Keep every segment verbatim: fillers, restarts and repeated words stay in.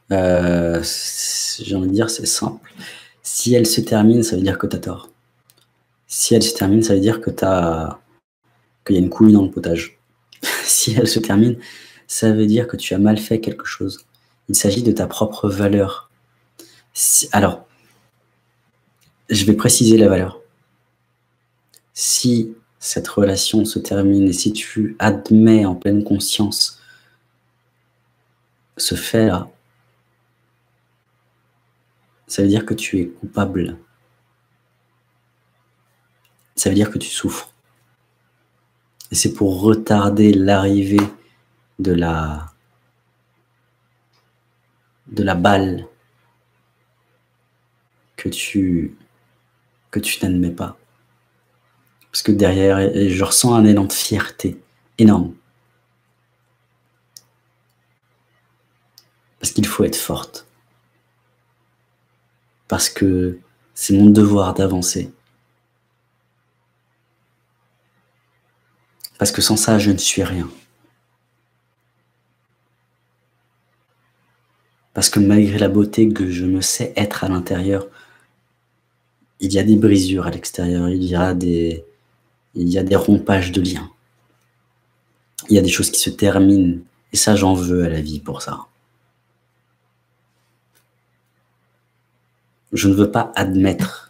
Euh, j'ai envie de dire, c'est simple. Si elle se termine, ça veut dire que tu as tort. Si elle se termine, ça veut dire que t'as qu'il y a une couille dans le potage. Si elle se termine, ça veut dire que tu as mal fait quelque chose. Il s'agit de ta propre valeur. Si, alors, je vais préciser la valeur. Si cette relation se termine et si tu admets en pleine conscience ce fait-là, ça veut dire que tu es coupable. Ça veut dire que tu souffres. Et c'est pour retarder l'arrivée de la, de la balle que tu, que tu n'admets pas. Parce que derrière, je ressens un élan de fierté énorme. Parce qu'il faut être forte. Parce que c'est mon devoir d'avancer. Parce que sans ça, je ne suis rien. Parce que malgré la beauté que je me sais être à l'intérieur, il y a des brisures à l'extérieur, il y a des, il y a des rompages de liens. Il y a des choses qui se terminent. Et ça, j'en veux à la vie pour ça. Je ne veux pas admettre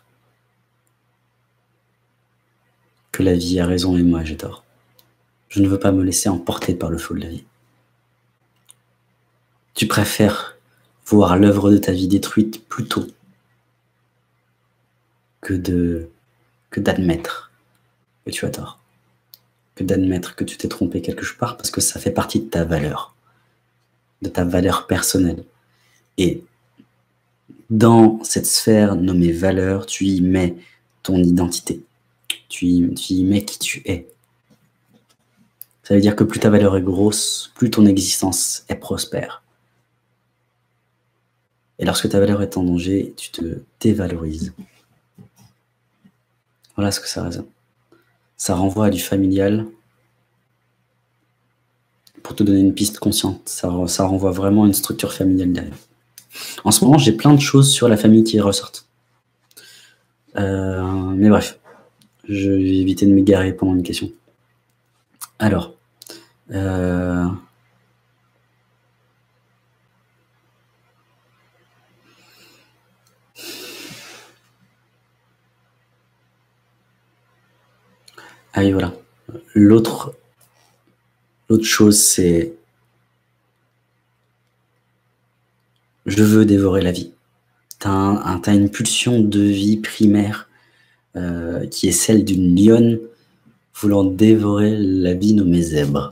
que la vie a raison et moi j'ai tort. Je ne veux pas me laisser emporter par le flot de la vie. Tu préfères voir l'œuvre de ta vie détruite plutôt que de que d'admettre que tu as tort, que d'admettre que tu t'es trompé quelque part parce que ça fait partie de ta valeur, de ta valeur personnelle. Et dans cette sphère nommée valeur, tu y mets ton identité, tu y, tu y mets qui tu es. Ça veut dire que plus ta valeur est grosse, plus ton existence est prospère. Et lorsque ta valeur est en danger, tu te dévalorises. Voilà ce que ça raisonne. Ça renvoie à du familial. Pour te donner une piste consciente, ça, ça renvoie vraiment à une structure familiale derrière. En ce moment, j'ai plein de choses sur la famille qui ressortent. Euh, mais bref, je vais éviter de m'égarer pendant une question. Alors, euh, ah oui, voilà. L'autre, l'autre chose, c'est je veux dévorer la vie. T'as un, t'as une pulsion de vie primaire euh, qui est celle d'une lionne voulant dévorer la vie nommée zèbre.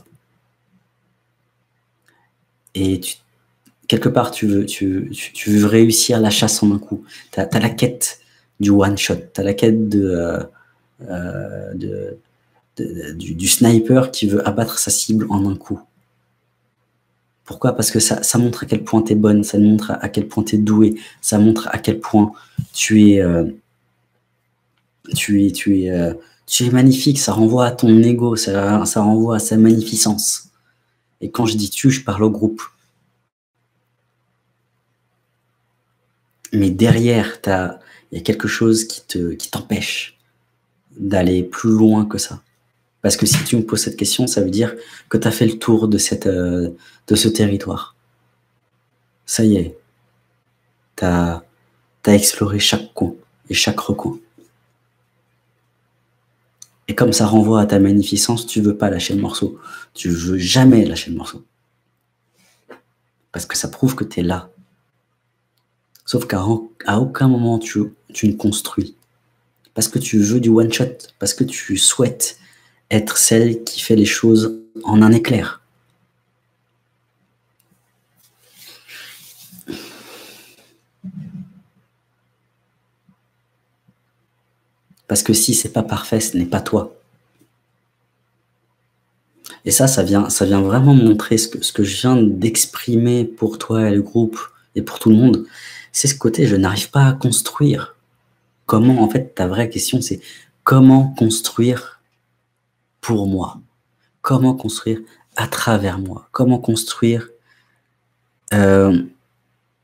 Et tu, quelque part, tu veux, tu, tu, tu veux réussir la chasse en un coup. Tu as la quête du one-shot, tu as la quête de, euh, euh, de, de, de, du, du sniper qui veut abattre sa cible en un coup. Pourquoi? Parce que ça, ça montre à quel point tu es bonne, ça montre à, à quel point tu es douée, ça montre à quel point tu es, euh, tu es, tu es, euh, tu es magnifique, ça renvoie à ton ego, ça, ça renvoie à sa magnificence. Et quand je dis tu, je parle au groupe. Mais derrière, il y a quelque chose qui te, qui t'empêche d'aller plus loin que ça. Parce que si tu me poses cette question, ça veut dire que tu as fait le tour de, cette, euh, de ce territoire. Ça y est, tu as, t'as exploré chaque coin et chaque recoin. Et comme ça renvoie à ta magnificence, tu veux pas lâcher le morceau. Tu veux jamais lâcher le morceau. Parce que ça prouve que tu es là. Sauf qu'à à aucun moment tu, tu ne construis. Parce que tu veux du one-shot. Parce que tu souhaites être celle qui fait les choses en un éclair. Parce que si c'est pas parfait, ce n'est pas toi. Et ça, ça vient, ça vient vraiment montrer ce que, ce que je viens d'exprimer pour toi et le groupe et pour tout le monde. C'est ce côté, je n'arrive pas à construire. Comment, en fait, ta vraie question, c'est comment construire pour moi? Comment construire à travers moi? Comment construire euh,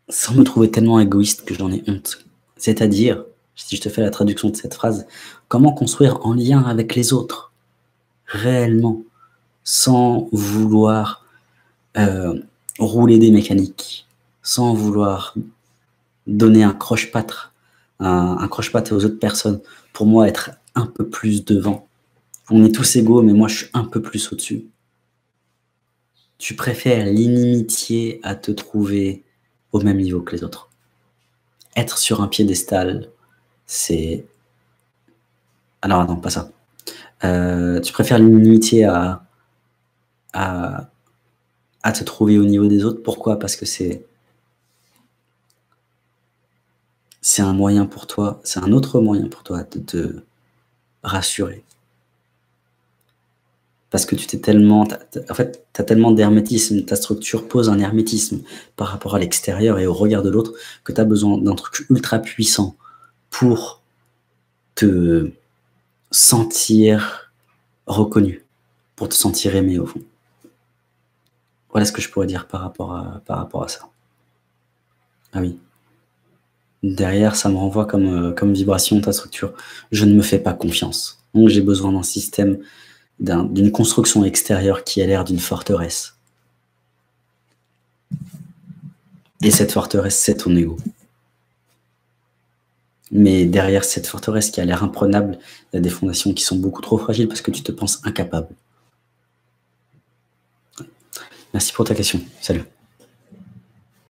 sans me trouver tellement égoïste que j'en ai honte. C'est-à-dire, si je te fais la traduction de cette phrase, comment construire en lien avec les autres, réellement, sans vouloir euh, rouler des mécaniques, sans vouloir donner un croche-patte, un, un croche-patte aux autres personnes, pour moi être un peu plus devant. On est tous égaux, mais moi je suis un peu plus au-dessus. Tu préfères l'inimitié à te trouver au même niveau que les autres. Être sur un piédestal, c'est... Alors attends, pas ça. Euh, tu préfères l'inimitié à, à, à te trouver au niveau des autres. Pourquoi? Parce que c'est c'est un moyen pour toi, c'est un autre moyen pour toi de te rassurer. Parce que tu t'es tellement... En fait, tu as tellement d'hermétisme, ta structure pose un hermétisme par rapport à l'extérieur et au regard de l'autre que tu as besoin d'un truc ultra puissant pour te sentir reconnu, pour te sentir aimé au fond. Voilà ce que je pourrais dire par rapport à, par rapport à ça. Ah oui. Derrière, ça me renvoie comme, euh, comme vibration ta structure. Je ne me fais pas confiance. Donc j'ai besoin d'un système, d'une construction extérieure qui a l'air d'une forteresse. Et cette forteresse, c'est ton ego. Mais derrière cette forteresse qui a l'air imprenable, il y a des fondations qui sont beaucoup trop fragiles parce que tu te penses incapable. Merci pour ta question. Salut.